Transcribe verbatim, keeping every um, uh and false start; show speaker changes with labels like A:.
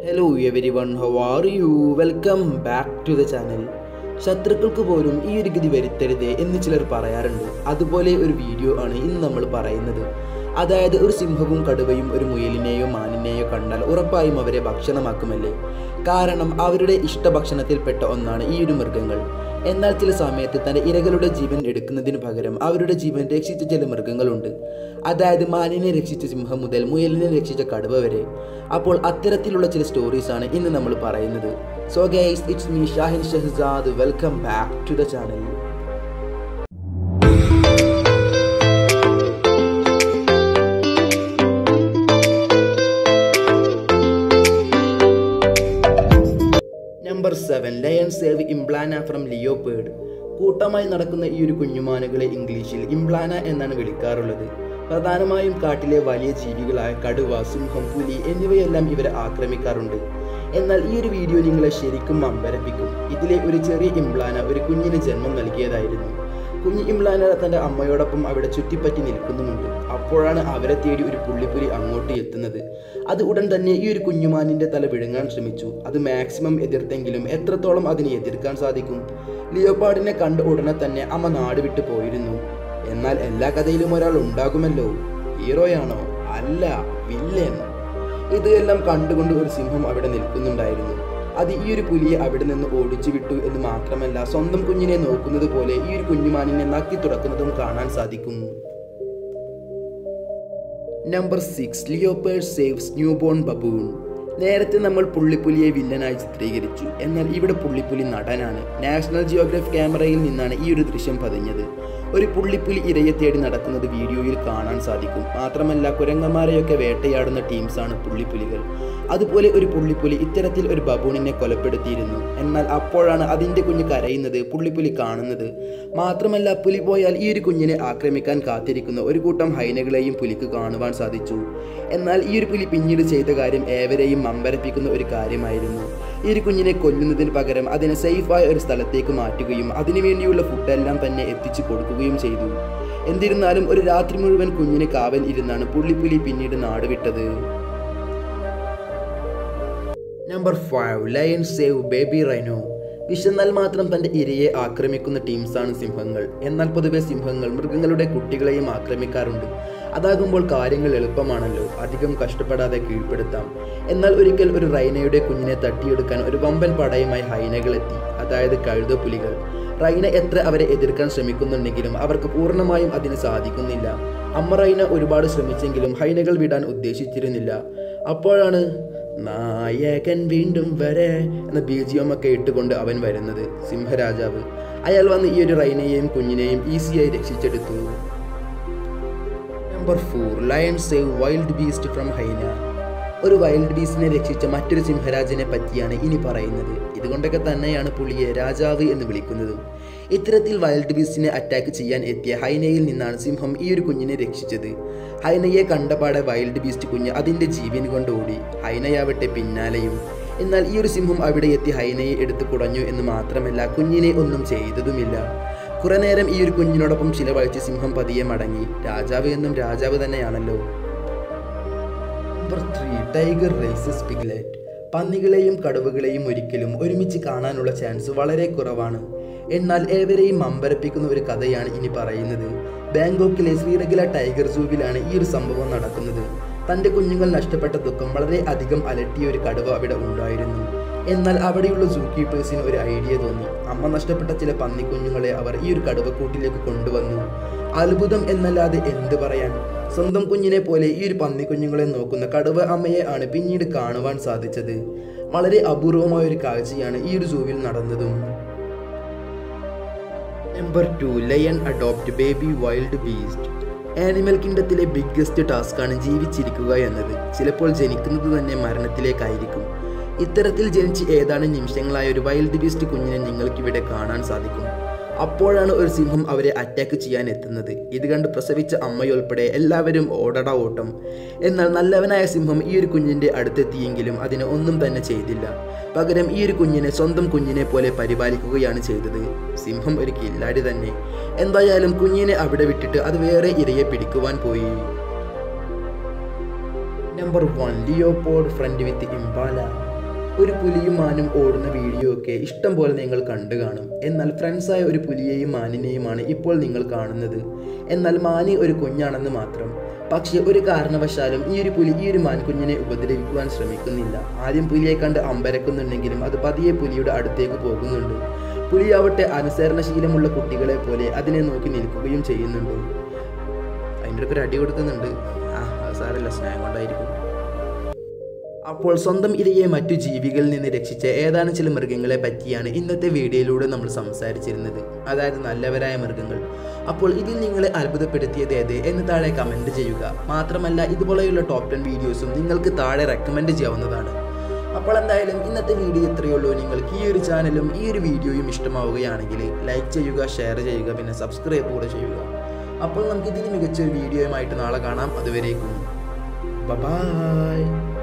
A: Hello everyone, how are you? Welcome back to the channel. ശത്രുക്കൾക്ക് പോലും ഈ ഒരു ഗതി വരുത്തരുതേ എന്ന് ചിലർ പറയാറുണ്ട്. അതുപോലെ ഒരു വീഡിയോ ആണ് ഇന്ന് നമ്മൾ പറയുന്നത്. അതായത് ഒരു സിംഹവും കടുവയും ഒരു മുയലിനെയോ മാനിനെയോ കണ്ടാൽ ഉറപ്പായും അവരെ ഭക്ഷണമാക്കുമല്ലേ. കാരണം അവരുടെ ഇഷ്ടഭക്ഷണത്തിൽപ്പെട്ട ഒന്നാണ് ഈ ഒരു മൃഗങ്ങൾ. എന്നാൽ ചില സമയത്ത് തൻ്റെ ഇരകളുടെ ജീവൻ എടുക്കുന്നതിന് പകരം അവരുടെ ജീവൻ രക്ഷിച്ച ചില മൃഗങ്ങളുണ്ട്. അതായത് മാനിനെ രക്ഷിച്ച സിംഹം മുതൽ മുയലിനെ രക്ഷിച്ച കടുവ വരെ. അപ്പോൾ അത്തരത്തിലുള്ള ചില സ്റ്റോറീസാണ് ഇന്ന് നമ്മൾ പറയുന്നത്. So guys, it's me Shahin Shahzad. Welcome back to the channel. Number seven, lion save impala from leopard. കൂട്ടമായി നടക്കുന്ന ഈ ഒരു കുഞ്ഞുമാനുകളെ ഇംഗ്ലീഷിൽ ഇംബ്ലാന എന്നാണ് വിളിക്കാറുള്ളത്. പ്രധാനമായും കാട്ടിലെ വലിയ ജീവികളായ കടുവ, സിംഹം, പുലി എന്നിവയെല്ലാം ഇവരെ ആക്രമിക്കാറുണ്ട്. എന്നാൽ ഈ ഒരു വീഡിയോ നിങ്ങളെ ശരിക്കും അമ്പരപ്പിക്കും. ഇതിലെ ഒരു ചെറിയ ഇംബ്ലാന ഒരു കുഞ്ഞിന് ജന്മം നൽകിയതായിരുന്നു. കുഞ്ഞ് ഇംബ്ലാന തൻ്റെ അമ്മയോടൊപ്പം അവിടെ ചുറ്റിപ്പറ്റി നിൽക്കുന്നുമുണ്ട്. അപ്പോഴാണ് അവരെ തേടി ഒരു പുള്ളിപ്പുലി അങ്ങോട്ട് എത്തുന്നത്. അത് ഉടൻ തന്നെ ഈ ഒരു കുഞ്ഞുമാനിൻ്റെ തല വിഴുങ്ങാൻ ശ്രമിച്ചു. അത് മാക്സിമം എതിർത്തെങ്കിലും എത്രത്തോളം അതിനെ എതിർക്കാൻ സാധിക്കും? ലിയോപാർഡിനെ കണ്ട ഉടനെ തന്നെ അമ്മ നാട് വിട്ടു പോയിരുന്നു. എന്നാൽ എല്ലാ കഥയിലും ഒരാൾ ഉണ്ടാകുമല്ലോ. ഹീറോയാണോ? അല്ല, വില്ലൻ. ഇതെല്ലാം കണ്ടുകൊണ്ട് ഒരു സിംഹം അവിടെ നിൽക്കുന്നുണ്ടായിരുന്നു. അത് ഈ ഒരു പുലിയെ അവിടെ നിന്ന് ഓടിച്ചു വിട്ടു എന്ന് മാത്രമല്ല, സ്വന്തം കുഞ്ഞിനെ നോക്കുന്നത് പോലെ ഈ ഒരു കുഞ്ഞുമാനിനെ നക്കി തുറക്കുന്നതും കാണാൻ സാധിക്കും. Number six, leopard saves newborn baboon. നേരത്തെ നമ്മൾ പുള്ളിപ്പുലിയെ വില്ലനായി ചിത്രീകരിച്ചു. എന്നാൽ ഇവിടെ പുള്ളിപ്പുലി നടനാണ്. നാഷണൽ ജിയോഗ്രഫി ക്യാമറയിൽ നിന്നാണ് ഈ ഒരു ദൃശ്യം പതിഞ്ഞത്. ഒരു പുള്ളിപ്പുലി ഇരയെ തേടി നടക്കുന്നത് വീഡിയോയിൽ കാണാൻ സാധിക്കും. മാത്രമല്ല, കുരങ്ങന്മാരെയൊക്കെ വേട്ടയാടുന്ന ടീംസാണ് പുള്ളിപ്പുലികൾ. അതുപോലെ ഒരു പുള്ളിപ്പുലി ഇത്തരത്തിൽ ഒരു ബബൂണിനെ കൊലപ്പെടുത്തിയിരുന്നു. എന്നാൽ അപ്പോഴാണ് അതിൻ്റെ കുഞ്ഞ് കരയുന്നത് പുള്ളിപ്പുലി കാണുന്നത്. മാത്രമല്ല, പുലി പോയാൽ ഈ ഒരു കുഞ്ഞിനെ ആക്രമിക്കാൻ കാത്തിരിക്കുന്ന ഒരു കൂട്ടം ഹൈനകളെയും പുലിക്ക് കാണുവാൻ സാധിച്ചു. എന്നാൽ ഈ ഒരു പുലി പിന്നീട് ചെയ്ത കാര്യം ഏവരെയും അമ്പരപ്പിക്കുന്ന ഒരു കാര്യമായിരുന്നു. ഈ ഒരു കുഞ്ഞിനെ കൊല്ലുന്നതിന് പകരം അതിനെ സേഫായ ഒരു സ്ഥലത്തേക്ക് മാറ്റുകയും അതിനുവേണ്ടിയുള്ള ഫുഡെല്ലാം തന്നെ എത്തിച്ചു കൊടുക്കുകയും ചെയ്തു. എന്നിരുന്നാലും ഒരു രാത്രി മുഴുവൻ കുഞ്ഞിനെ കാവൽ ഇരുന്നാണ് പുള്ളിപ്പുലി പിന്നീട് നാടുവിട്ടത്. Number five, lion save baby rhino. വിശന്നാൽ മാത്രം തൻ്റെ ഇരയെ ആക്രമിക്കുന്ന ടീംസാണ് സിംഹങ്ങൾ. എന്നാൽ പൊതുവെ സിംഹങ്ങൾ മൃഗങ്ങളുടെ കുട്ടികളെയും ആക്രമിക്കാറുണ്ട്. അതാകുമ്പോൾ കാര്യങ്ങൾ എളുപ്പമാണല്ലോ, അധികം കഷ്ടപ്പെടാതെ കീഴ്പ്പെടുത്താം. എന്നാൽ ഒരിക്കൽ ഒരു റൈനയുടെ കുഞ്ഞിനെ തട്ടിയെടുക്കാൻ ഒരു വമ്പൻ പടയുമായി ഹൈനകൾ എത്തി, അതായത് കഴുതപ്പുലികൾ. റൈന എത്ര അവരെ എതിർക്കാൻ ശ്രമിക്കുന്നുണ്ടെങ്കിലും അവർക്ക് പൂർണ്ണമായും അതിന് സാധിക്കുന്നില്ല. അമ്മ റൈന ഒരുപാട് ശ്രമിച്ചെങ്കിലും ഹൈനകൾ വിടാൻ ഉദ്ദേശിച്ചിരുന്നില്ല. അപ്പോഴാണ് നായകൻ വീണ്ടും വരെ എന്ന ബീജിയം ഒക്കെ ഇട്ടുകൊണ്ട് അവൻ വരുന്നത്, സിംഹരാജാവ്. അയാൾ വന്ന് ഈ ഒരു റൈനയെയും കുഞ്ഞിനെയും ഈസിയായി രക്ഷിച്ചെടുത്തു. Number four, lion save wildebeest from hyena. ഒരു വൈൽഡ് ബീസ്റ്റിനെ രക്ഷിച്ച മറ്റൊരു സിംഹരാജനെ പറ്റിയാണ് ഇനി പറയുന്നത്. ഇതുകൊണ്ടൊക്കെ തന്നെയാണ് പുലിയെ രാജാവ് എന്ന് വിളിക്കുന്നത്. ഇത്തരത്തിൽ വൈൽഡ് ബീസ്റ്റിനെ അറ്റാക്ക് ചെയ്യാൻ എത്തിയ ഹൈനയിൽ നിന്നാണ് സിംഹം ഈ ഒരു കുഞ്ഞിനെ രക്ഷിച്ചത്. ഹൈനയെ കണ്ടപാടെ വൈൽഡ് ബീസ്റ്റ് കുഞ്ഞ് അതിൻ്റെ ജീവൻ കൊണ്ട് ഓടി, ഹൈനയാവട്ടെ പിന്നാലെയും. എന്നാൽ ഈ ഒരു സിംഹം അവിടെ എത്തി ഹൈനയെ എടുത്തു കുടഞ്ഞു എന്ന് മാത്രമല്ല, കുഞ്ഞിനെ ഒന്നും ചെയ്തതുമില്ല. കുറെ നേരം ഈ ഒരു കുഞ്ഞിനോടൊപ്പം ചിലവഴിച്ച് സിംഹം പതിയെ മടങ്ങി. രാജാവ് എന്നും രാജാവ് തന്നെയാണല്ലോ. Number three, tiger rescues piglet. പന്നികളെയും കടുവകളെയും ഒരിക്കലും ഒരുമിച്ച് കാണാനുള്ള ചാൻസ് വളരെ കുറവാണ്. എന്നാൽ ഏവരെയും അമ്പരപ്പിക്കുന്ന ഒരു കഥയാണ് ഇനി പറയുന്നത്. ബാങ്കോക്കിലെ ശ്രീരംഗല ടൈഗർ സൂവിലാണ് ഈ ഒരു സംഭവം നടക്കുന്നത്. തൻ്റെ കുഞ്ഞുങ്ങൾ നഷ്ടപ്പെട്ട ദുഃഖം വളരെ അധികം അലട്ടിയ ഒരു കടുവ അവിടെ ഉണ്ടായിരുന്നു. എന്നാൽ അവിടെയുള്ള സൂ കീപ്പേഴ്സിന് ഒരു ഐഡിയ തോന്നി. അമ്മ നഷ്ടപ്പെട്ട ചില പന്നിക്കുഞ്ഞുങ്ങളെ അവർ ഈ ഒരു കടുവക്കൂട്ടിലേക്ക് കൊണ്ടുവന്നു. അത്ഭുതം എന്നല്ലാതെ എന്ത് പറയാൻ. സ്വന്തം കുഞ്ഞിനെ പോലെ ഈ ഒരു പന്നിക്കുഞ്ഞുങ്ങളെ നോക്കുന്ന കടുവ അമ്മയെ ആണ് പിന്നീട് കാണുവാൻ സാധിച്ചത്. വളരെ അപൂർവമായ ഒരു കാഴ്ചയാണ് ഈ ഒരു സൂവിൽ നടന്നതും. Number two, lion adopt baby wildebeest. Animal കിങ്ഡത്തിലെ ബിഗ്ഗസ്റ്റ് ടാസ്ക്കാണ് ജീവിച്ചിരിക്കുക എന്നത്. ചിലപ്പോൾ ജനിക്കുന്നത് തന്നെ മരണത്തിലേക്കായിരിക്കും. ഇത്തരത്തിൽ ജനിച്ച് ഏതാനും നിമിഷങ്ങളായ ഒരു വൈൽഡ് ബീസ്റ്റ് കുഞ്ഞിനെ നിങ്ങൾക്കിവിടെ കാണാൻ സാധിക്കും. അപ്പോഴാണ് ഒരു സിംഹം അവരെ അറ്റാക്ക് ചെയ്യാൻ എത്തുന്നത്. ഇത് കണ്ട് പ്രസവിച്ച അമ്മയുൾപ്പെടെ എല്ലാവരും ഓടട ഓട്ടം. എന്നാൽ നല്ലവനായ സിംഹം ഈ ഒരു കുഞ്ഞിൻ്റെ അടുത്തെത്തിയെങ്കിലും അതിനെ ഒന്നും തന്നെ ചെയ്തില്ല. പകരം ഈ ഒരു കുഞ്ഞിനെ സ്വന്തം കുഞ്ഞിനെ പോലെ പരിപാലിക്കുകയാണ് ചെയ്തത്. സിംഹം ഒരു കില്ലാടി തന്നെ. എന്തായാലും കുഞ്ഞിനെ അവിടെ വിട്ടിട്ട് അത് വേറെ ഇരയെ പിടിക്കുവാൻ പോയി. Number one, leopard friend with impala. ഒരു പുലിയും മാനും ഓടുന്ന വീഡിയോ ഒക്കെ ഇഷ്ടം പോലെ നിങ്ങൾ കണ്ടു കാണും. എന്നാൽ ഫ്രണ്ട്സായ ഒരു പുലിയെയും മാനിനെയുമാണ് ഇപ്പോൾ നിങ്ങൾ കാണുന്നത്. എന്നാൽ മാനി ഒരു കുഞ്ഞാണെന്ന് മാത്രം. പക്ഷേ ഒരു കാരണവശാലും ഈ ഒരു പുലി ഈ ഒരു മാൻകുഞ്ഞിനെ ഉപദ്രവിക്കുവാൻ ശ്രമിക്കുന്നില്ല. ആദ്യം പുലിയെ കണ്ട് അമ്പരക്കുന്നുണ്ടെങ്കിലും അത് പതിയെ പുലിയുടെ അടുത്തേക്ക് പോകുന്നുണ്ട്. പുലിയാവട്ടെ അനുസരണശീലമുള്ള കുട്ടികളെ പോലെ അതിനെ നോക്കി നിൽക്കുകയും ചെയ്യുന്നുണ്ട്. അതിൻ്റെ ഒരു അടി കൊടുക്കുന്നുണ്ട്. ആ സാരല്ല, സ്നേഹം കൊണ്ടായിരിക്കും. അപ്പോൾ സ്വന്തം ഇരയെ മറ്റു ജീവികളിൽ നിന്ന് രക്ഷിച്ച ഏതാനും ചില മൃഗങ്ങളെ പറ്റിയാണ് ഇന്നത്തെ വീഡിയോയിലൂടെ നമ്മൾ സംസാരിച്ചിരുന്നത്, അതായത് നല്ലവരായ മൃഗങ്ങൾ. അപ്പോൾ ഇതിൽ നിങ്ങളെ അത്ഭുതപ്പെടുത്തിയത് ഏത് എന്ന് താഴെ കമൻറ്റ് ചെയ്യുക. മാത്രമല്ല ഇതുപോലെയുള്ള ടോപ്പ് ടെൻ വീഡിയോസും നിങ്ങൾക്ക് താഴെ റെക്കമെൻഡ് ചെയ്യാവുന്നതാണ്. അപ്പോൾ എന്തായാലും ഇന്നത്തെ വീഡിയോ ഇത്രയേ ഉള്ളൂ. നിങ്ങൾക്ക് ഈ ഒരു ചാനലും ഈ ഒരു വീഡിയോയും ഇഷ്ടമാവുകയാണെങ്കിൽ ലൈക്ക് ചെയ്യുക, ഷെയർ ചെയ്യുക, പിന്നെ സബ്സ്ക്രൈബ് കൂടെ ചെയ്യുക. അപ്പോൾ നമുക്ക് ഇതിന് മികച്ചൊരു വീഡിയോയുമായിട്ട് നാളെ കാണാം. അതുവരേക്കും ബൈ.